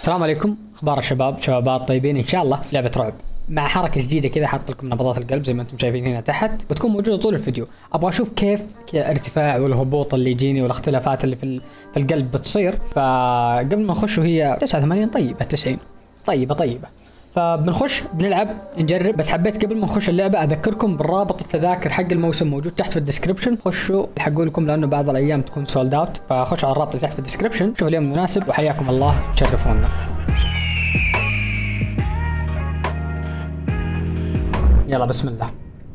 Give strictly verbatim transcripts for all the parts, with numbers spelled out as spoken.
السلام عليكم، اخبار الشباب شبابات طيبين ان شاء الله. لعبه رعب مع حركه جديده كذا، حاط لكم نبضات القلب زي ما انتم شايفين هنا تحت، بتكون موجوده طول الفيديو. ابغى اشوف كيف كذا الارتفاع والهبوط اللي يجيني والاختلافات اللي في في القلب بتصير. فقبل ما نخش وهي تسعة وثمانين طيبه تسعين طيبه طيبه فبنخش بنلعب نجرب. بس حبيت قبل ما نخش اللعبه اذكركم بالرابط التذاكر حق الموسم موجود تحت في الديسكربشن، خشوا يحقوا لكم لانه بعض الايام تكون سولد اوت، فخشوا على الرابط اللي تحت في الديسكربشن شوفوا اليوم المناسب. وحياكم الله تشرفونا. يلا بسم الله.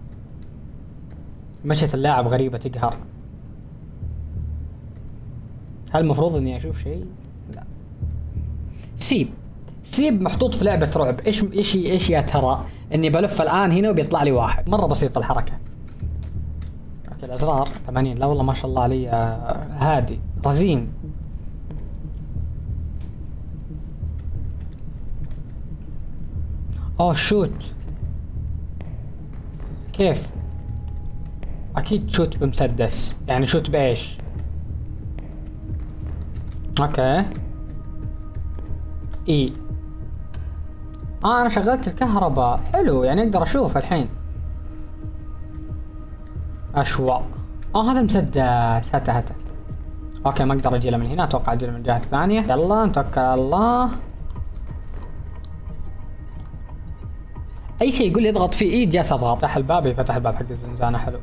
مشيت اللاعب غريبة تقهر. هل المفروض اني اشوف شيء؟ لا. سيب سيب محطوط في لعبة رعب. ايش ايش ايش يا ترى؟ اني بلف الان هنا وبيطلع لي واحد. مرة بسيطة الحركة. اوكي الازرار ثمانين. لا والله ما شاء الله علي هادي رزين. اوه شوت. كيف؟ اكيد شوت بمسدس. يعني شوت بايش؟ اوكي اي اه انا شغلت الكهرباء. حلو يعني اقدر اشوف الحين. اشوا اه هذا مسدس. هاته هاته. اوكي ما اقدر اجيله من هنا، اتوقع اجيله من الجهة الثانية. يلا نتوكل على الله. اي شيء يقول لي اضغط في ايد جالس اضغط. فتح الباب. فتح الباب حق الزنزانة. حلو.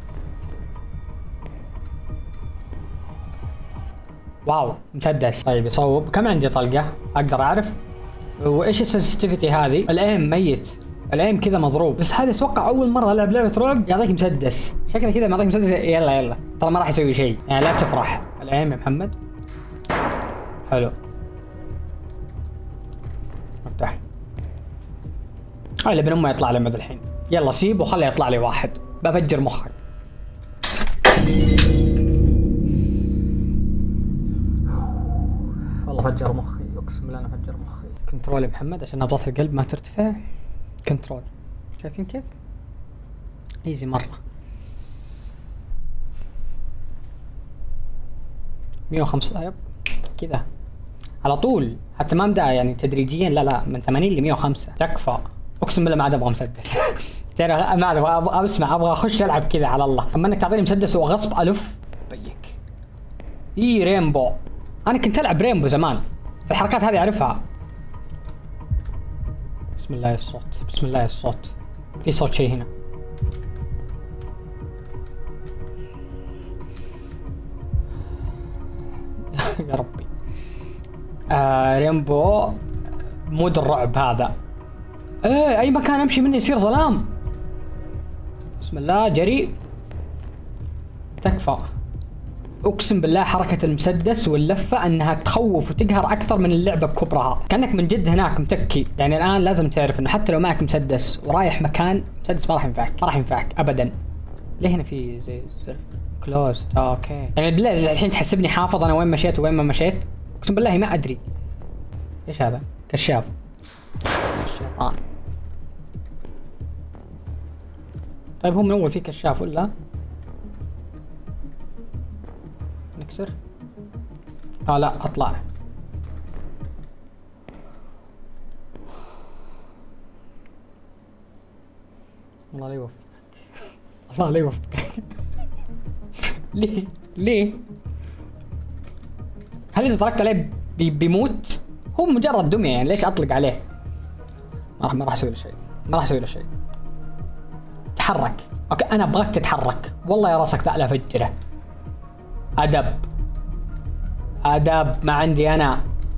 واو مسدس. طيب يصوب. كم عندي طلقة؟ اقدر اعرف وايش السنسيتيفيتي هذه؟ الايم ميت. الايم كذا مضروب. بس هذا اتوقع اول مرة العب لعبة رعب يعطيك مسدس. شكله كذا معطيك مسدس. يلا يلا ترى ما راح يسوي شيء يعني لا تفرح. الايم يا محمد. حلو. افتح. هاي اللي ابن امه يطلع لي مذ الحين. يلا سيب وخليه يطلع لي واحد. بفجر مخك. والله فجر مخي، اقسم بالله انا فجر مخي. كنترول يا محمد عشان نبضات القلب ما ترتفع. كنترول. شايفين كيف؟ ايزي مرة. مية وخمسة. طيب كذا على طول حتى ما مدى يعني تدريجيا. لا لا من ثمانين ل مية وخمسة تكفى. اقسم بالله ما عاد ابغى مسدس. ترى ما عاد ابغى اسمع، ابغى اخش العب كذا على الله. اما انك تعطيني مسدس وغصب الف بيك. اي ريمبو. انا كنت العب ريمبو زمان، الحركات هذه اعرفها. بسم الله الصوت. بسم الله الصوت. في صوت شيء هنا. يا ربي. آه ريمبو مود الرعب هذا. ايه اي مكان امشي منه يصير ظلام. بسم الله جري. تكفى. اقسم بالله حركة المسدس واللفة انها تخوف وتقهر اكثر من اللعبة بكبرها. كانك من جد هناك متكي. يعني الان لازم تعرف انه حتى لو معك مسدس ورايح مكان مسدس ما راح ينفعك. ما راح ينفعك ابدا. ليه هنا في زي زر كلوز؟ اوكي يعني بالله الحين تحسبني حافظ انا وين مشيت وين ما مشيت؟ اقسم بالله ما ادري. ايش هذا؟ كشاف. الشيطان. طيب هو من اول في كشاف ولا؟ نكسر؟ اه لا اطلع. الله لا يوفقك. الله لا يوفقك. ليه؟ ليه؟ هل اذا تركت عليه بي بيموت؟ هو مجرد دمية يعني ليش اطلق عليه؟ ما راح ما راح اسوي له شيء. ما راح اسوي له شيء. تحرك. اوكي انا ابغاك تتحرك. والله يا راسك تعلى فجره. ادب. ادب ما عندي انا.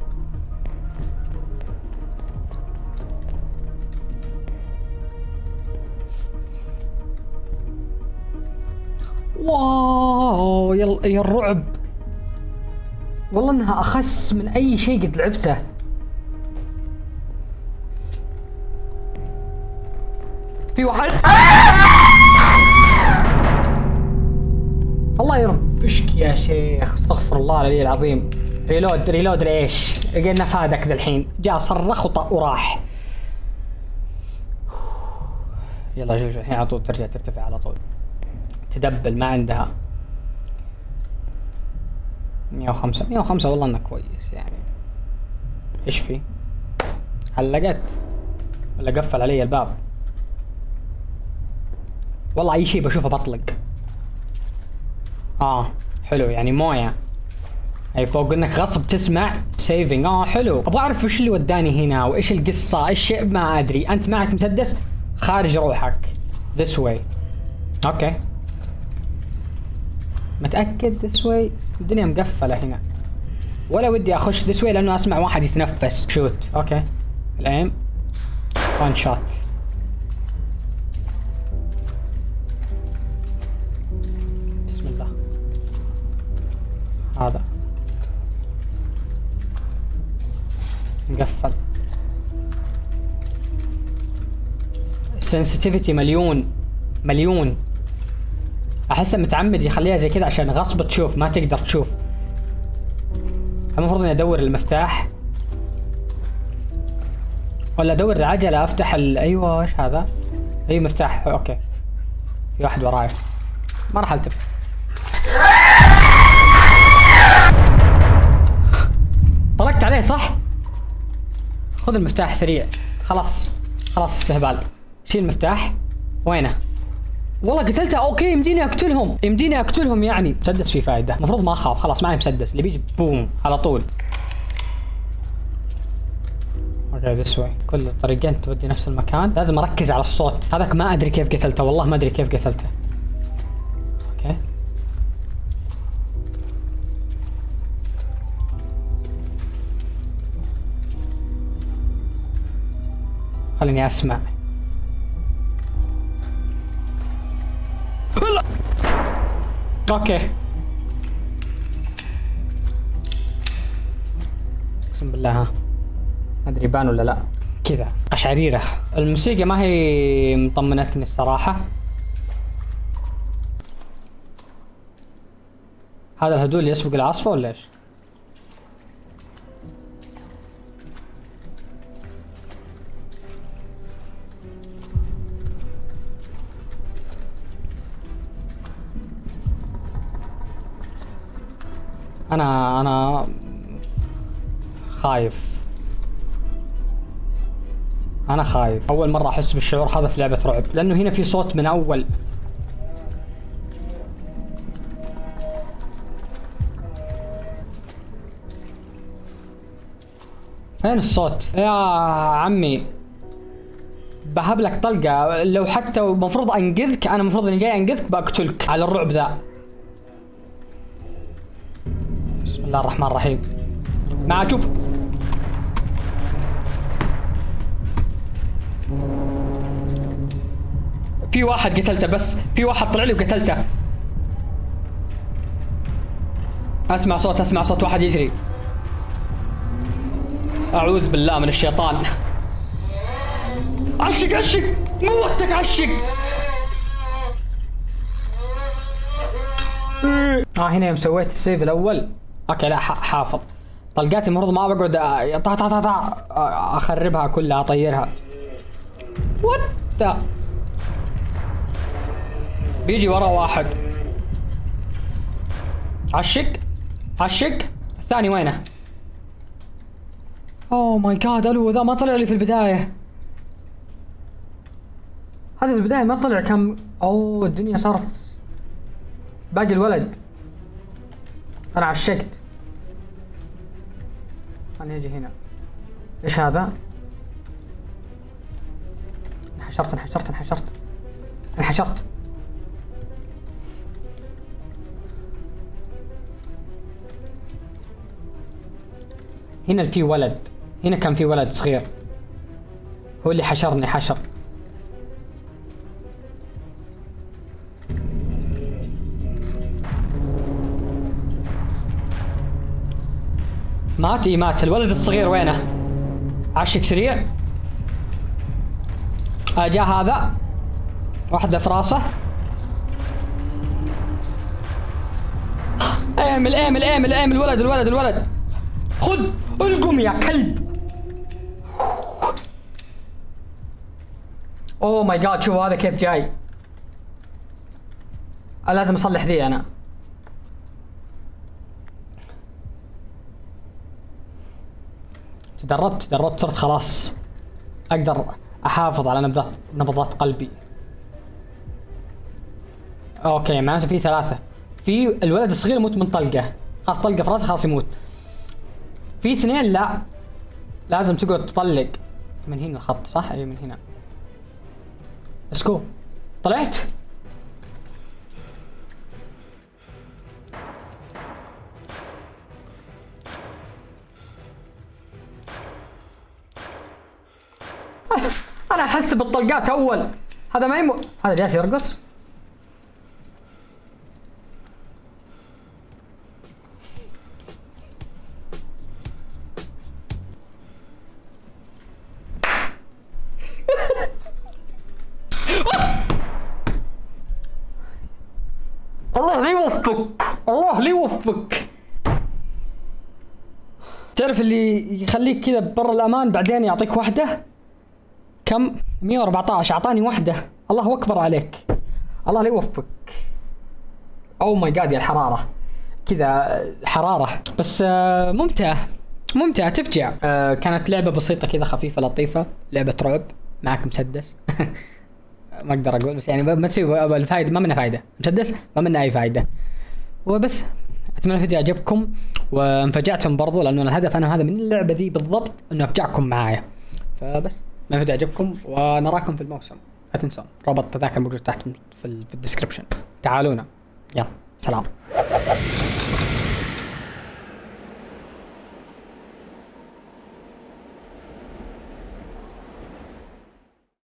واو يا يا الرعب. والله انها اخس من اي شيء قد لعبته. في واحد. الله يربشك يا شيخ. استغفر الله العلي العظيم. ريلود ريلود ليش؟ قلنا فادك ذا الحين. جاء صرخ وطق وراح. يلا شوف الحين على طول ترجع ترتفع على طول. تدبل ما عندها. مية وخمسة مية وخمسة والله انه كويس يعني. ايش في؟ علقت ولا قفل علي الباب؟ والله اي شيء بشوفه بطلق. اه حلو يعني مويه. اي فوق انك غصب تسمع سيفنج. اه حلو. ابغى اعرف وش اللي وداني هنا وايش القصه ايش ما ادري. انت معك مسدس خارج روحك. this way. اوكي متاكد this way. الدنيا مقفله هنا ولا ودي اخش this way لانه اسمع واحد يتنفس. شوت. اوكي الايم وان شوت. بسم الله. هذا مقفل. sensitivity مليون مليون. احسه متعمد يخليها زي كذا عشان غصب تشوف ما تقدر تشوف. المفروض اني ادور المفتاح ولا ادور العجله افتح ال... ايوه ايش هذا؟ اي مفتاح. اوكي في واحد وراي ما راح التفت. طلقت عليه صح؟ خذ المفتاح سريع. خلاص خلاص استهبال. شيل المفتاح. وينه؟ والله قتلته. اوكي يمديني اقتلهم يمديني اقتلهم يعني. مسدس فيه فائده. المفروض ما اخاف. خلاص معي مسدس اللي بيجي بوم على طول. اوكي ذس واي. كل الطريقين تودي نفس المكان. لازم اركز على الصوت. هذاك ما ادري كيف قتلته والله ما ادري كيف قتلته. اوكي خليني اسمع. اوكي اقسم بالله ها ما ادري بان ولا لا. كذا قشعريره. الموسيقى ما هي مطمنتني الصراحه. هذا الهدوء اللي يسبق العاصفه ولا ايش؟ انا انا خايف. انا خايف. اول مره احس بالشعور هذا في لعبه رعب لانه هنا في صوت من اول. فين الصوت يا عمي؟ بهب لك طلقه لو حتى المفروض انقذك. انا المفروض اني جاي انقذك بقتلك على الرعب ذا. بسم الله الرحمن الرحيم. ما شوف في واحد قتلته بس في واحد طلع لي وقتلته. اسمع صوت اسمع صوت واحد يجري. اعوذ بالله من الشيطان. عشق عشق موتك عشق. اه هنا يوم سويت السيف الاول. اوكي لا حافظ طلقاتي. المفروض ما بقعد طا طا طا طا اخربها كلها اطيرها. وات بيجي ورا واحد. عشق عشق. الثاني وينه؟ اوه ماي جاد. الو ذا ما طلع لي في البدايه. هذا في البدايه ما طلع. كم اوه الدنيا صارت. باقي الولد. انا عشقت. خليني اجي هنا. ايش هذا؟ انحشرت انحشرت انحشرت انحشرت. هنا في ولد. هنا كان في ولد صغير هو اللي حشرني حشر. مات. اي مات. الولد الصغير وينه؟ عشق سريع. آه جاء هذا واحدة في راسه. ايمل ايمل ايمل ايمل. الولد الولد الولد خذ القم يا كلب. اوه ماي جاد. شوفوا هذا كيف جاي. أنا لازم اصلح ذي. انا تدربت تدربت صرت خلاص اقدر احافظ على نبضات نبضات قلبي. اوكي معناته في ثلاثة. في الولد الصغير يموت من طلقة، خلاص طلقة في راسه خلاص يموت. في اثنين لا، لازم تقعد تطلق من هنا الخط صح؟ اي من هنا. اسكو طلعت؟ انا احس بالطلقات اول. هذا ما يمو هذا جالس يرقص. الله لا يوفقك، الله لا يوفقك. تعرف اللي يخليك كذا برا الامان بعدين يعطيك واحدة؟ كم؟ مية وأربعطعش اعطاني واحدة. الله اكبر عليك، الله لا يوفقك. او ماي جاد يا الحرارة كذا حرارة. بس آه ممتعة ممتعة تفجع. آه كانت لعبة بسيطة كذا خفيفة لطيفة، لعبة رعب معك مسدس. ما اقدر اقول بس يعني ما تسوي الفائدة، ما منها فائدة. مسدس ما منها اي فائدة. وبس اتمنى الفيديو عجبكم وانفجعتم برضو، لانه الهدف انا هذا من اللعبة ذي بالضبط انه افجعكم معايا. فبس ما الفيديو عجبكم ونراكم في الموسم. لا تنسون رابط التذاكر موجود تحت في الديسكربشن. تعالونا يلا سلام.